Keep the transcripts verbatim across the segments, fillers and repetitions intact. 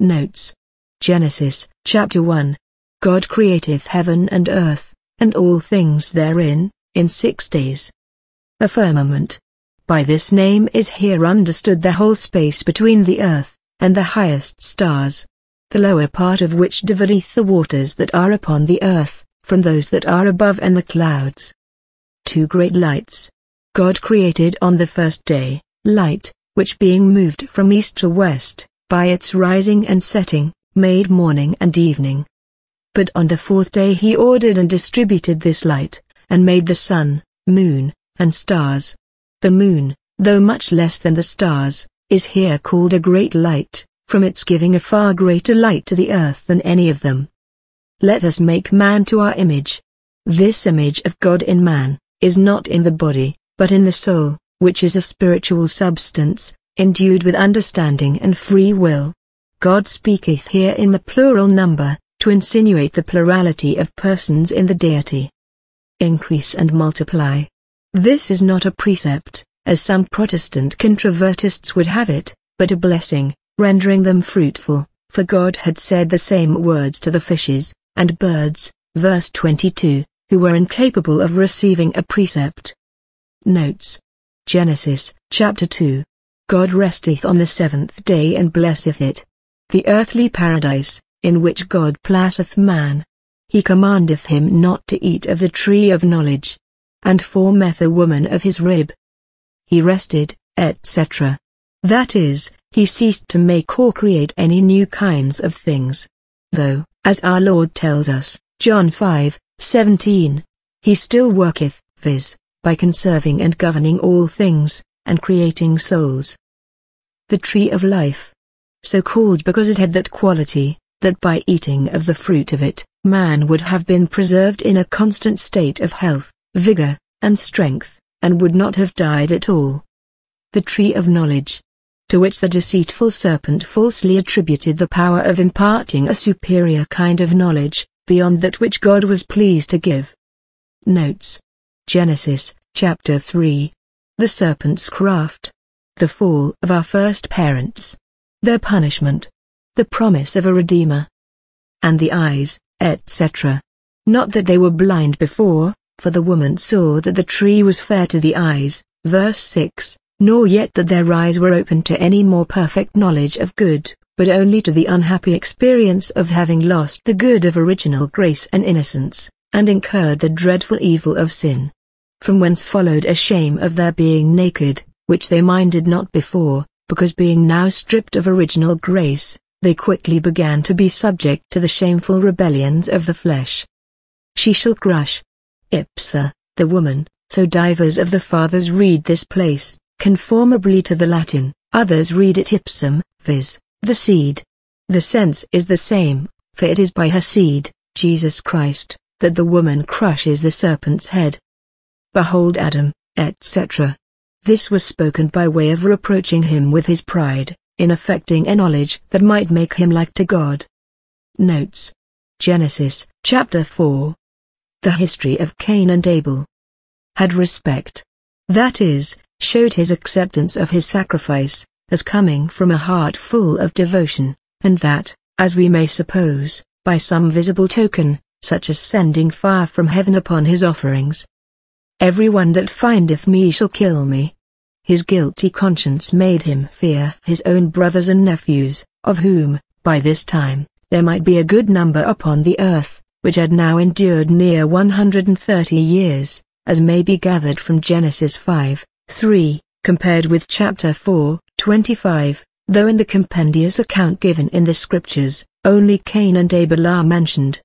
Notes. Genesis, chapter one. God createth heaven and earth, and all things therein, in six days. A firmament. By this name is here understood the whole space between the earth, and the highest stars, the lower part of which divideth the waters that are upon the earth, from those that are above and the clouds. Two great lights. God created on the first day, light, which being moved from east to west, by its rising and setting, made morning and evening. But on the fourth day he ordered and distributed this light, and made the sun, moon, and stars. The moon, though much less than the stars, is here called a great light, from its giving a far greater light to the earth than any of them. Let us make man to our image. This image of God in man, is not in the body, but in the soul, which is a spiritual substance, endued with understanding and free will. God speaketh here in the plural number, to insinuate the plurality of persons in the deity. Increase and multiply. This is not a precept, as some Protestant controvertists would have it, but a blessing, rendering them fruitful, for God had said the same words to the fishes, and birds, verse twenty-two, who were incapable of receiving a precept. Notes. Genesis, chapter two. God resteth on the seventh day and blesseth it. The earthly paradise, in which God placeth man. He commandeth him not to eat of the tree of knowledge. And formeth a woman of his rib. He rested, et cetera. That is, he ceased to make or create any new kinds of things. Though, as our Lord tells us, John five, seventeen, he still worketh, viz., by conserving and governing all things, and creating souls. The tree of life. So called because it had that quality, that by eating of the fruit of it, man would have been preserved in a constant state of health, vigor, and strength, and would not have died at all. The tree of knowledge, to which the deceitful serpent falsely attributed the power of imparting a superior kind of knowledge, beyond that which God was pleased to give. Notes. Genesis, chapter three. The serpent's craft. The fall of our first parents. Their punishment. The promise of a Redeemer. And the eyes, et cetera. Not that they were blind before, for the woman saw that the tree was fair to the eyes, verse six, nor yet that their eyes were open to any more perfect knowledge of good, but only to the unhappy experience of having lost the good of original grace and innocence, and incurred the dreadful evil of sin. From whence followed a shame of their being naked, which they minded not before, because being now stripped of original grace, they quickly began to be subject to the shameful rebellions of the flesh. She shall crush. Ipsa, the woman, so divers of the fathers read this place, conformably to the Latin, others read it ipsum, viz., the seed. The sense is the same, for it is by her seed, Jesus Christ, that the woman crushes the serpent's head. Behold Adam, et cetera. This was spoken by way of reproaching him with his pride, in affecting a knowledge that might make him like to God. Notes. Genesis, chapter four. The history of Cain and Abel. Had respect. That is, showed his acceptance of his sacrifice, as coming from a heart full of devotion, and that, as we may suppose, by some visible token, such as sending fire from heaven upon his offerings. Every one that findeth me shall kill me. His guilty conscience made him fear his own brothers and nephews, of whom, by this time, there might be a good number upon the earth, which had now endured near one hundred and thirty years, as may be gathered from Genesis five, three, compared with chapter four, twenty-five, though in the compendious account given in the scriptures, only Cain and Abel are mentioned.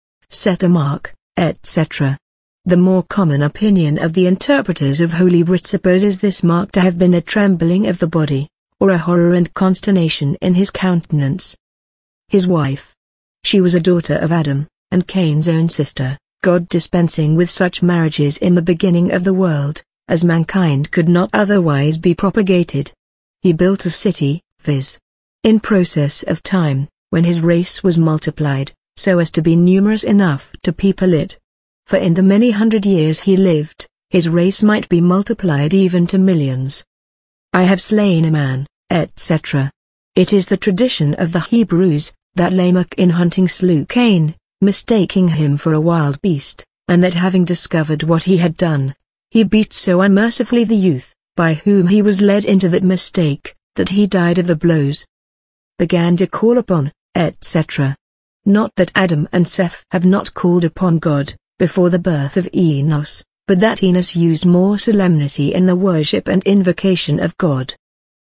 Set a mark, et cetera. The more common opinion of the interpreters of Holy Writ supposes this mark to have been a trembling of the body, or a horror and consternation in his countenance. His wife. She was a daughter of Adam, and Cain's own sister, God dispensing with such marriages in the beginning of the world, as mankind could not otherwise be propagated. He built a city, viz. in process of time, when his race was multiplied, so as to be numerous enough to people it. For in the many hundred years he lived, his race might be multiplied even to millions. I have slain a man, et cetera. It is the tradition of the Hebrews, that Lamech in hunting slew Cain, mistaking him for a wild beast, and that having discovered what he had done, he beat so unmercifully the youth, by whom he was led into that mistake, that he died of the blows. Began to call upon, et cetera. Not that Adam and Seth have not called upon God, before the birth of Enos, but that Enos used more solemnity in the worship and invocation of God.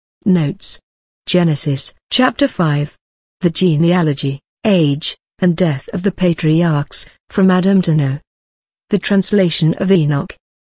Notes. Genesis, chapter five. The genealogy, age, and death of the patriarchs, from Adam to Noah. The translation of Enoch.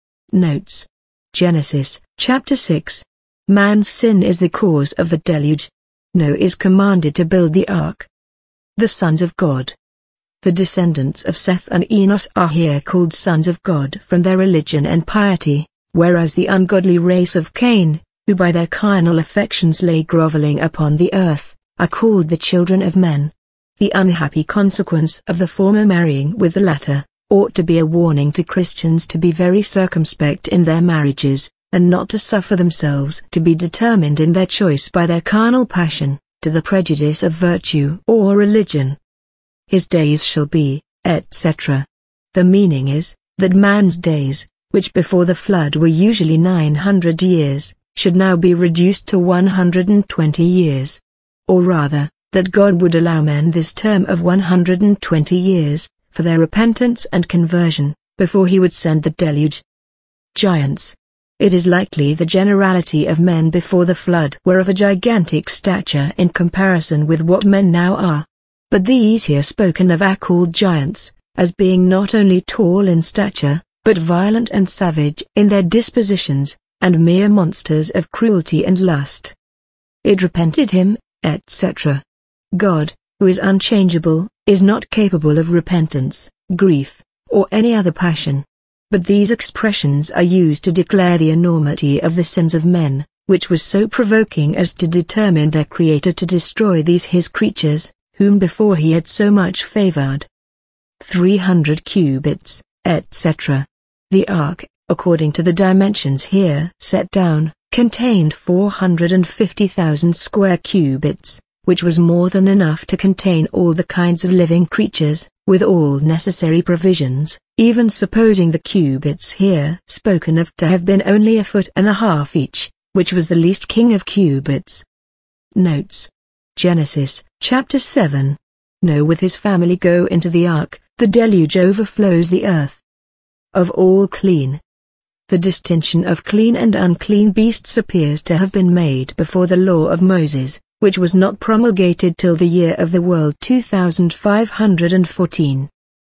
Notes. Genesis, chapter six. Man's sin is the cause of the deluge. Noah is commanded to build the ark. The sons of God. The descendants of Seth and Enos are here called sons of God from their religion and piety, whereas the ungodly race of Cain, who by their carnal affections lay groveling upon the earth, are called the children of men. The unhappy consequence of the former marrying with the latter, ought to be a warning to Christians to be very circumspect in their marriages, and not to suffer themselves to be determined in their choice by their carnal passion, to the prejudice of virtue or religion. His days shall be, et cetera. The meaning is, that man's days, which before the flood were usually nine hundred years, should now be reduced to one hundred twenty years. Or rather, that God would allow men this term of one hundred twenty years, for their repentance and conversion, before he would send the deluge. Giants. It is likely the generality of men before the flood were of a gigantic stature in comparison with what men now are. But these here spoken of are called giants, as being not only tall in stature, but violent and savage in their dispositions, and mere monsters of cruelty and lust. It repented him, et cetera. God, who is unchangeable, is not capable of repentance, grief, or any other passion. But these expressions are used to declare the enormity of the sins of men, which was so provoking as to determine their Creator to destroy these his creatures, whom before he had so much favored. Three hundred cubits, et cetera. The ark, according to the dimensions here set down, contained four hundred fifty thousand square cubits, which was more than enough to contain all the kinds of living creatures, with all necessary provisions, even supposing the cubits here spoken of to have been only a foot and a half each, which was the least king of cubits. Notes. Genesis, chapter seven. Noah with his family go into the ark, the deluge overflows the earth. Of all clean. The distinction of clean and unclean beasts appears to have been made before the law of Moses, which was not promulgated till the year of the world two thousand five hundred fourteen.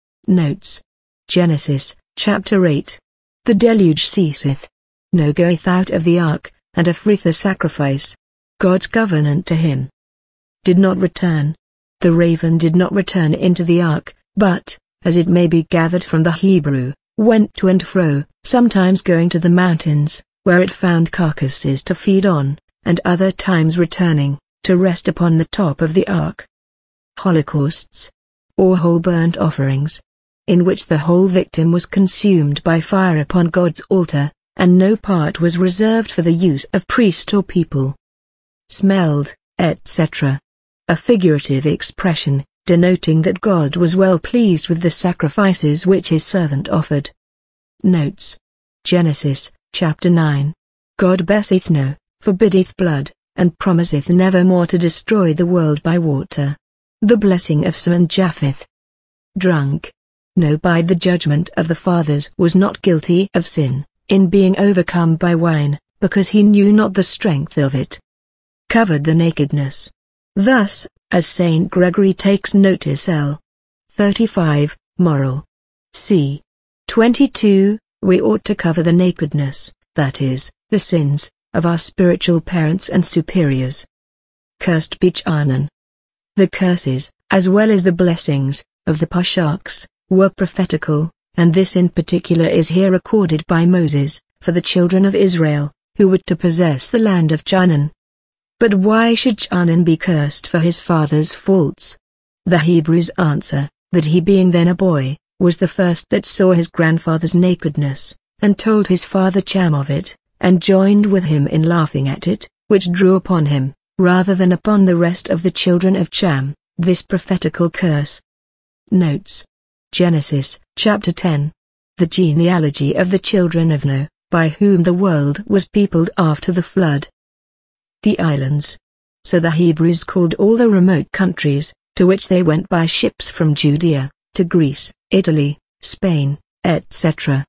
Notes. Genesis, chapter eight. The deluge ceaseth. Noah goeth out of the ark, and offereth a sacrifice. God's covenant to him did not return. The raven did not return into the ark, but, as it may be gathered from the Hebrew, went to and fro, sometimes going to the mountains, where it found carcasses to feed on, and other times returning, to rest upon the top of the ark. Holocausts, or whole burnt offerings, in which the whole victim was consumed by fire upon God's altar, and no part was reserved for the use of priest or people. Smelled, et cetera. A figurative expression, denoting that God was well pleased with the sacrifices which his servant offered. Notes. Genesis, chapter nine. God blesseth Noah, forbiddeth blood, and promiseth never more to destroy the world by water. The blessing of Sem and Japheth. Drunk. Noah by the judgment of the fathers was not guilty of sin, in being overcome by wine, because he knew not the strength of it. Covered the nakedness. Thus, as Saint Gregory takes notice L. thirty-five, Moral. C. twenty-two, we ought to cover the nakedness, that is, the sins, of our spiritual parents and superiors. Cursed be Chanaan. The curses, as well as the blessings, of the patriarchs, were prophetical, and this in particular is here recorded by Moses, for the children of Israel, who were to possess the land of Chanaan. But why should Chanaan be cursed for his father's faults? The Hebrews answer, that he being then a boy, was the first that saw his grandfather's nakedness, and told his father Cham of it, and joined with him in laughing at it, which drew upon him, rather than upon the rest of the children of Cham, this prophetical curse. Notes. Genesis, chapter ten. The genealogy of the children of Noah, by whom the world was peopled after the flood. The islands. So the Hebrews called all the remote countries, to which they went by ships from Judea, to Greece, Italy, Spain, et cetera.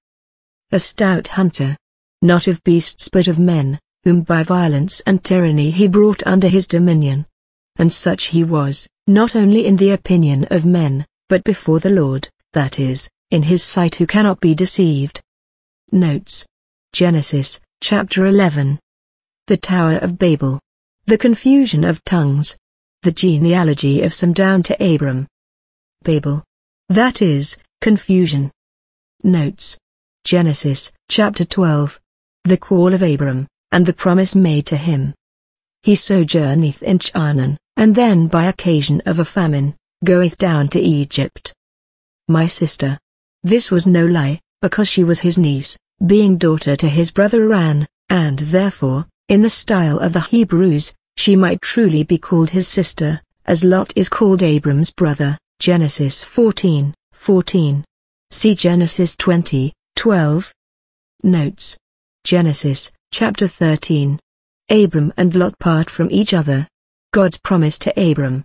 A stout hunter, not of beasts but of men, whom by violence and tyranny he brought under his dominion. And such he was, not only in the opinion of men, but before the Lord, that is, in his sight who cannot be deceived. Notes. Genesis, chapter eleven. The Tower of Babel. The confusion of tongues. The genealogy of Sem down to Abram. Babel. That is, confusion. Notes. Genesis, chapter twelve. The call of Abram, and the promise made to him. He sojourneth in Chanaan, and then by occasion of a famine, goeth down to Egypt. My sister. This was no lie, because she was his niece, being daughter to his brother Ran, and therefore, in the style of the Hebrews, she might truly be called his sister, as Lot is called Abram's brother, Genesis fourteen, fourteen. See Genesis twenty, twelve. Notes. Genesis, chapter thirteen. Abram and Lot part from each other. God's promise to Abram.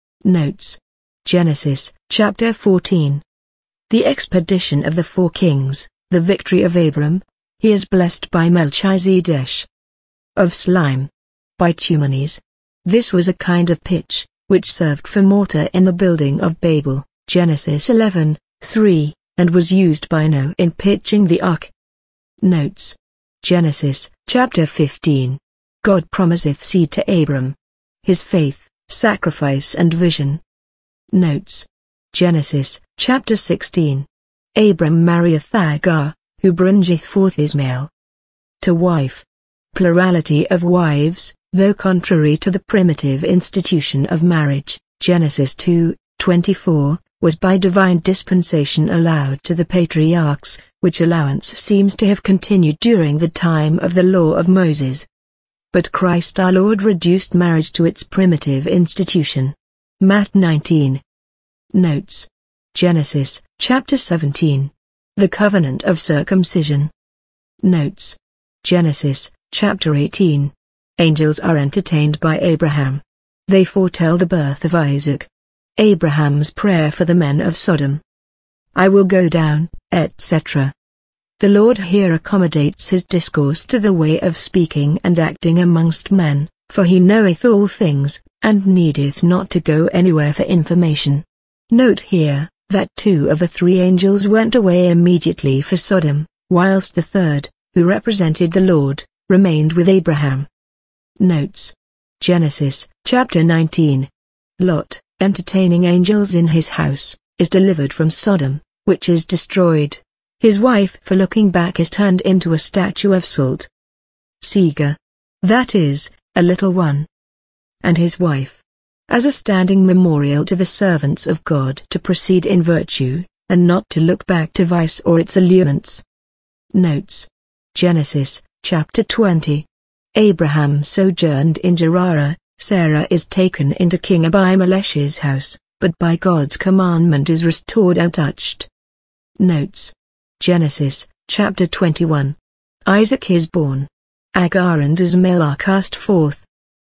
Notes. Genesis, chapter fourteen. The expedition of the four kings, the victory of Abram. He is blessed by Melchizedek. Of slime. By Tumanes. This was a kind of pitch, which served for mortar in the building of Babel, Genesis eleven, three, and was used by Noah in pitching the ark. Notes. Genesis, chapter fifteen. God promiseth seed to Abram. His faith, sacrifice and vision. Notes. Genesis, chapter sixteen. Abram marrieth Hagar, who bringeth forth Ishmael. To wife. Plurality of wives, though contrary to the primitive institution of marriage, Genesis two, twenty-four, was by divine dispensation allowed to the patriarchs, which allowance seems to have continued during the time of the law of Moses. But Christ our Lord reduced marriage to its primitive institution. Matthew nineteen. Notes. Genesis, chapter seventeen. The covenant of circumcision. Notes. Genesis, chapter eighteen. Angels are entertained by Abraham. They foretell the birth of Isaac. Abraham's prayer for the men of Sodom. I will go down, et cetera. The Lord here accommodates his discourse to the way of speaking and acting amongst men, for he knoweth all things, and needeth not to go anywhere for information. Note here, that two of the three angels went away immediately for Sodom, whilst the third, who represented the Lord, remained with Abraham. Notes. Genesis, chapter nineteen. Lot, entertaining angels in his house, is delivered from Sodom, which is destroyed. His wife for looking back is turned into a statue of salt. Segar. That is, a little one. And his wife. As a standing memorial to the servants of God to proceed in virtue, and not to look back to vice or its allurements. Notes. Genesis, chapter twenty. Abraham sojourned in Gerar. Sarah is taken into King Abimelech's house, but by God's commandment is restored untouched. Notes. Genesis, chapter twenty-one. Isaac is born. Agar and Ishmael are cast forth.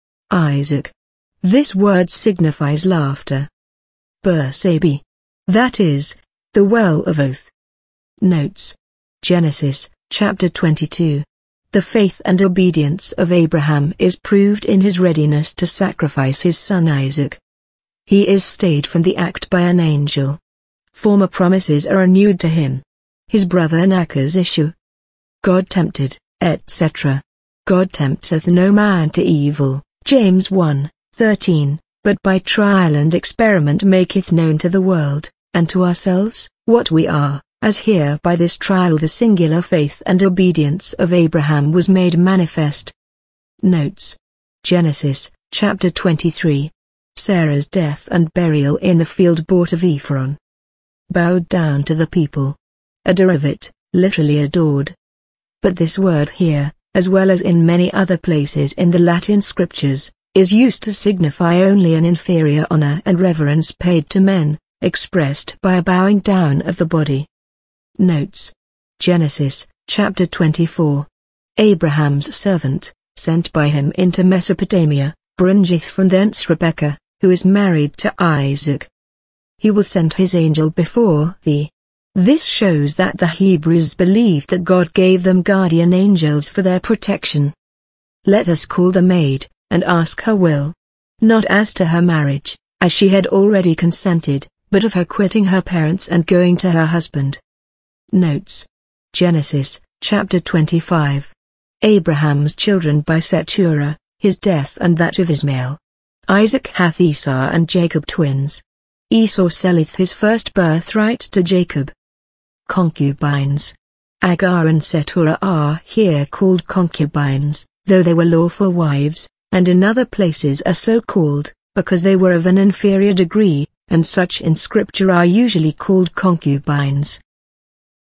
Isaac. This word signifies laughter. Bersabee. That is, the well of oath. Notes. Genesis, chapter twenty-two. The faith and obedience of Abraham is proved in his readiness to sacrifice his son Isaac. He is stayed from the act by an angel. Former promises are renewed to him. His brother Nachor's issue. God tempted, et cetera. God tempteth no man to evil, James one, thirteen, but by trial and experiment maketh known to the world, and to ourselves, what we are, as here by this trial the singular faith and obedience of Abraham was made manifest. Notes. Genesis, chapter twenty-three. Sarah's death and burial in the field bought of Ephron. Bowed down to the people. Adoravit, literally adored. But this word here, as well as in many other places in the Latin scriptures, is used to signify only an inferior honor and reverence paid to men, expressed by a bowing down of the body. Notes. Genesis, chapter twenty-four. Abraham's servant, sent by him into Mesopotamia, bringeth from thence Rebekah, who is married to Isaac. He will send his angel before thee. This shows that the Hebrews believed that God gave them guardian angels for their protection. Let us call the maid, and ask her will. Not as to her marriage, as she had already consented, but of her quitting her parents and going to her husband. Notes. Genesis, chapter twenty-five. Abraham's children by Keturah, his death and that of Ishmael. Isaac hath Esau and Jacob twins. Esau selleth his first birthright to Jacob. Concubines. Agar and Keturah are here called concubines, though they were lawful wives, and in other places are so called, because they were of an inferior degree, and such in Scripture are usually called concubines.